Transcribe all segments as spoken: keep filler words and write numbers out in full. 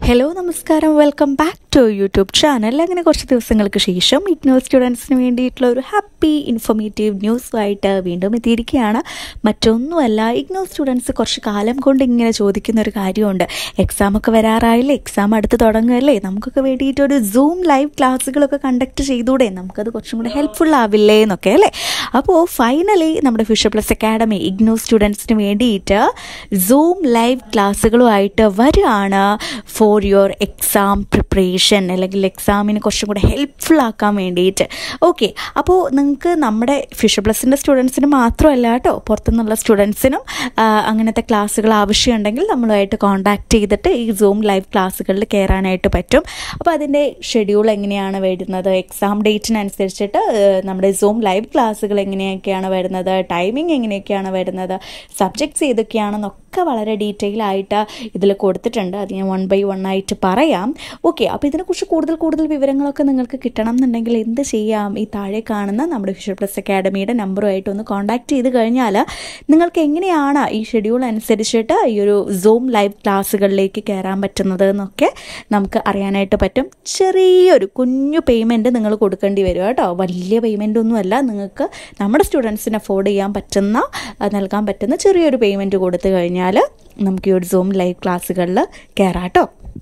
Hello നമസ്കാരം, welcome back to YouTube channel. അങ്ങനെ കുറച്ച് ദിവസങ്ങൾക്ക് ശേഷം ഇഗ്നോർ സ്റ്റുഡൻസിന് വേണ്ടിയിട്ടുള്ള ഒരു ഹാപ്പി ഇൻഫോർമേറ്റീവ് ന്യൂസുമായിട്ട് വീണ്ടും എത്തിയിരിക്കുകയാണ്. മറ്റൊന്നുമല്ല, ഇഗ്നോർ സ്റ്റുഡൻസ് കുറച്ച് കാലം കൊണ്ട് ഇങ്ങനെ ചോദിക്കുന്ന ഒരു കാര്യമുണ്ട്. എക്സാമൊക്കെ വരാറായില്ലേ, എക്സാം അടുത്ത് തുടങ്ങുകയല്ലേ, നമുക്കൊക്കെ വേണ്ടിയിട്ടൊരു സൂം ലൈവ് ക്ലാസ്സുകളൊക്കെ കണ്ടക്ട് ചെയ്തൂടെ, നമുക്കത് കുറച്ചും കൂടെ ഹെൽപ്ഫുൾ ആവില്ലേ എന്നൊക്കെ അല്ലേ. അപ്പോൾ ഫൈനലി നമ്മുടെ ഫ്യൂച്ചർ പ്ലസ് അക്കാഡമി ഇഗ്നോർ സ്റ്റുഡൻസിന് വേണ്ടിയിട്ട് സൂം ലൈവ് ക്ലാസ്സുകളുമായിട്ട് വരികയാണ് ഫോർ യുവർ എക്സാം പ്രിപ്പറേഷൻ, അല്ലെങ്കിൽ എക്സാമിന് കുറച്ചും കൂടെ ഹെൽപ്ഫുൾ ആക്കാൻ വേണ്ടിയിട്ട്. ഓക്കെ, അപ്പോൾ നിങ്ങൾക്ക് നമ്മുടെ ഫ്യൂച്ചർ പ്ലസിൻ്റെ സ്റ്റുഡൻസിന് മാത്രമല്ല കേട്ടോ, പുറത്തുനിന്നുള്ള സ്റ്റുഡൻസിനും അങ്ങനത്തെ ക്ലാസ്സുകൾ ആവശ്യമുണ്ടെങ്കിൽ നമ്മളുമായിട്ട് കോൺടാക്ട് ചെയ്തിട്ട് ഈ സൂം ലൈവ് ക്ലാസ്സുകളിൽ കയറാനായിട്ട് പറ്റും. അപ്പോൾ അതിൻ്റെ ഷെഡ്യൂൾ എങ്ങനെയാണ് വരുന്നത്, എക്സാം ഡേറ്റിനനുസരിച്ചിട്ട് നമ്മുടെ സൂം ലൈവ് ക്ലാസ്സുകൾ എങ്ങനെയൊക്കെയാണ് വരുന്നത്, ടൈമിംഗ് എങ്ങനെയൊക്കെയാണ് വരുന്നത്, സബ്ജക്ട്സ് ഏതൊക്കെയാണെന്നൊക്കെ വളരെ ഡീറ്റെയിൽ ആയിട്ട് ഇതിൽ കൊടുത്തിട്ടുണ്ട്. അത് ഞാൻ വൺ ബൈ വൺ ആയിട്ട് പറയാം. ഓക്കെ, അപ്പോൾ ഇതിനെക്കുറിച്ച് കൂടുതൽ കൂടുതൽ വിവരങ്ങളൊക്കെ നിങ്ങൾക്ക് കിട്ടണം എന്നുണ്ടെങ്കിൽ എന്ത് ചെയ്യാം, ഈ താഴെ കാണുന്ന നമ്മുടെ ഫ്യൂച്ചർ പ്ലസ് അക്കാഡമിയുടെ നമ്പറുമായിട്ട് ഒന്ന് കോൺടാക്ട് ചെയ്ത് കഴിഞ്ഞാൽ നിങ്ങൾക്ക് എങ്ങനെയാണ് ഈ ഷെഡ്യൂൾ അനുസരിച്ചിട്ട് ഈ ഒരു സൂം ലൈവ് ക്ലാസ്സുകളിലേക്ക് കയറാൻ പറ്റുന്നത് എന്നൊക്കെ നമുക്ക് അറിയാനായിട്ട് പറ്റും. ചെറിയൊരു കുഞ്ഞു പേയ്മെൻറ്റ് നിങ്ങൾ കൊടുക്കേണ്ടി വരും കേട്ടോ, വലിയ പേയ്മെൻ്റ് ഒന്നുമല്ല. നിങ്ങൾക്ക് നമ്മുടെ സ്റ്റുഡൻസിന് അഫോർഡ് ചെയ്യാൻ പറ്റുന്ന നൽകാൻ പറ്റുന്ന ചെറിയൊരു പേയ്മെൻറ്റ് കൊടുത്തു കഴിഞ്ഞാൽ നമുക്ക് ഈ ഒരു സൂം ലൈവ് ക്ലാസ്സുകളിൽ കയറാം കേട്ടോ.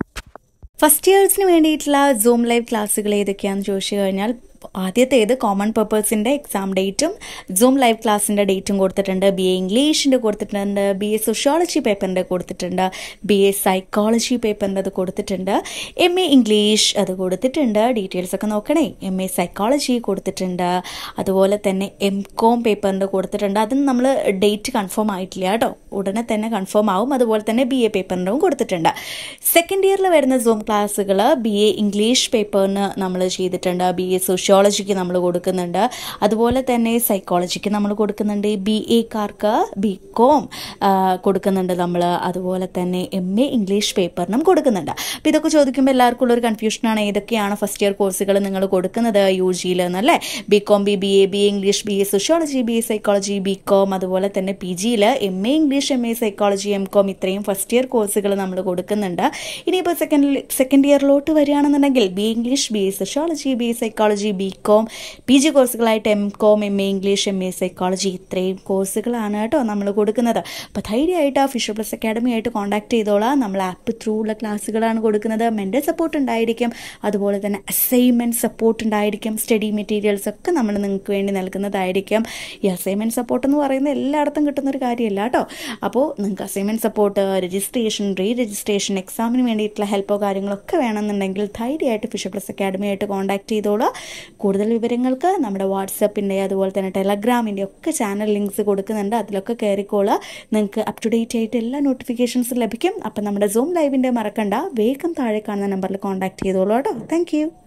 ഫസ്റ്റ് ഇയേഴ്സിന് വേണ്ടിയിട്ടുള്ള സൂം ലൈവ് ക്ലാസ്സുകൾ ഏതൊക്കെയാണെന്ന് ചോദിച്ചു കഴിഞ്ഞാൽ, ആദ്യത്തേത് കോമൺ പേപ്പേഴ്സിൻ്റെ എക്സാം ഡേറ്റും സൂം ലൈവ് ക്ലാസ്സിൻ്റെ ഡേറ്റും കൊടുത്തിട്ടുണ്ട്. ബി എ ഇംഗ്ലീഷിൻ്റെ കൊടുത്തിട്ടുണ്ട്, ബി എ സോഷ്യോളജി പേപ്പറിൻ്റെ കൊടുത്തിട്ടുണ്ട്, ബി എ സൈക്കോളജി പേപ്പറിൻ്റെ അത് കൊടുത്തിട്ടുണ്ട്, എം എ ഇംഗ്ലീഷ് അത് കൊടുത്തിട്ടുണ്ട്. ഡീറ്റെയിൽസ് ഒക്കെ നോക്കണേ. എം എ സൈക്കോളജി കൊടുത്തിട്ടുണ്ട്, അതുപോലെ തന്നെ എം കോം പേപ്പറിൻ്റെ കൊടുത്തിട്ടുണ്ട്. അതിന് നമ്മൾ ഡേറ്റ് കൺഫേം ആയിട്ടില്ല കേട്ടോ, ഉടനെ തന്നെ കൺഫേം ആവും. അതുപോലെ തന്നെ ബി എ പേപ്പറിൻ്റെയും കൊടുത്തിട്ടുണ്ട്. സെക്കൻഡ് ഇയറിൽ വരുന്ന സൂം ക്ലാസ്സുകൾ ബി എ ഇംഗ്ലീഷ് പേപ്പറിന് നമ്മൾ ചെയ്തിട്ടുണ്ട്, ബി എ സോഷ്യോളജി സോഷ്യോളജിക്ക് നമ്മൾ കൊടുക്കുന്നുണ്ട്, അതുപോലെ തന്നെ സൈക്കോളജിക്ക് നമ്മൾ കൊടുക്കുന്നുണ്ട്, ബി എക്കാർക്ക് ബി കോം കൊടുക്കുന്നുണ്ട് നമ്മൾ, അതുപോലെ തന്നെ എം എ ഇംഗ്ലീഷ് പേപ്പറിനും കൊടുക്കുന്നുണ്ട്. അപ്പോൾ ഇതൊക്കെ ചോദിക്കുമ്പോൾ എല്ലാവർക്കും ഉള്ളൊരു കൺഫ്യൂഷനാണ്, ഏതൊക്കെയാണ് ഫസ്റ്റ് ഇയർ കോഴ്സുകൾ നിങ്ങൾ കൊടുക്കുന്നത് യു ജിയിൽ എന്നല്ലേ. B Com B B A, B A English, B A sociology, B A psychology, B Com, അതുപോലെ തന്നെ പി ജിയിൽ M A English, M A psychology, M Com, ഇത്രയും ഫസ്റ്റ് ഇയർ കോഴ്സുകൾ നമ്മൾ കൊടുക്കുന്നുണ്ട്. ഇനിയിപ്പോൾ സെക്കൻഡ് സെക്കൻഡ് ഇയറിലോട്ട് വരികയാണെന്നുണ്ടെങ്കിൽ B English, B A sociology, B A psychology, B Com, P G കോഴ്സുകളായിട്ട് M Com, M A English, M A psychology, ഇത്രയും കോഴ്സുകളാണ് കേട്ടോ നമ്മൾ കൊടുക്കുന്നത്. അപ്പോൾ ധൈര്യമായിട്ട് ആ ഫ്യൂച്ചർ പ്ലസ് അക്കാഡമി ആയിട്ട് കോൺടാക്ട് ചെയ്തോളാം. നമ്മൾ ആപ്പ് ത്രൂ ഉള്ള ക്ലാസ്സുകളാണ് കൊടുക്കുന്നത്. മെൻ്റൽ സപ്പോർട്ട് ഉണ്ടായിരിക്കും, അതുപോലെ തന്നെ അസൈൻമെൻറ്റ് സപ്പോർട്ട് ഉണ്ടായിരിക്കും, സ്റ്റഡി മെറ്റീരിയൽസ് ഒക്കെ നമ്മൾ നിങ്ങൾക്ക് വേണ്ടി നൽകുന്നതായിരിക്കും. ഈ അസൈൻമെൻറ്റ് സപ്പോർട്ട് എന്ന് പറയുന്നത് എല്ലായിടത്തും കിട്ടുന്നൊരു കാര്യമല്ല കേട്ടോ. അപ്പോൾ നിങ്ങൾക്ക് assignment support, registration, re registration, എക്സാമിന് വേണ്ടിയിട്ടുള്ള ഹെൽപ്പോ കാര്യങ്ങളൊക്കെ വേണമെന്നുണ്ടെങ്കിൽ ധൈര്യമായിട്ട് ഫ്യൂച്ചർ പ്ലസ് അക്കാഡമി ആയിട്ട് കോൺടാക്ട് ചെയ്തോളാം. കൂടുതൽ വിവരങ്ങൾക്ക് നമ്മുടെ വാട്സപ്പിൻ്റെ അതുപോലെ തന്നെ ടെലഗ്രാമിൻ്റെ ഒക്കെ ചാനൽ ലിങ്ക്സ് കൊടുക്കുന്നുണ്ട്, അതിലൊക്കെ കയറിക്കോളുക. നിങ്ങൾക്ക് അപ് ടു ഡേറ്റ് ആയിട്ട് എല്ലാ നോട്ടിഫിക്കേഷൻസും ലഭിക്കും. അപ്പം നമ്മുടെ സൂം ലൈവിൻ്റെ മറക്കണ്ട, വേഗം താഴെ കാണുന്ന നമ്പറിൽ കോൺടാക്ട് ചെയ്തോളൂ കേട്ടോ. Thank U.